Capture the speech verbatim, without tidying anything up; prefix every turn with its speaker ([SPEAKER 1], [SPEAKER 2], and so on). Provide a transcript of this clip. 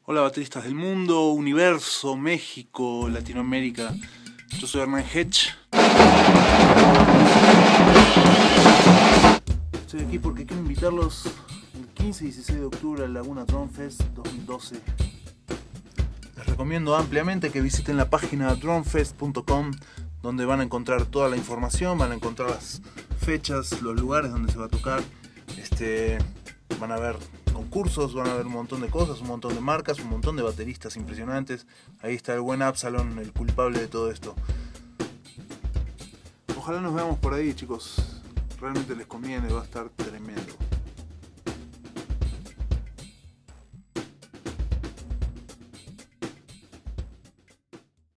[SPEAKER 1] Hola bateristas del mundo, universo, México, Latinoamérica. Yo soy Hernán Hedge. Estoy aquí porque quiero invitarlos el quince y dieciséis de octubre al Laguna Drum Fest dos mil doce. Les recomiendo ampliamente que visiten la página drumfest punto com, donde van a encontrar toda la información, van a encontrar las fechas, los lugares donde se va a tocar. Este, van a ver concursos, van a ver un montón de cosas, un montón de marcas, un montón de bateristas impresionantes. Ahí está el buen Absalon, el culpable de todo esto. Ojalá nos veamos por ahí, chicos. Realmente les conviene, va a estar tremendo.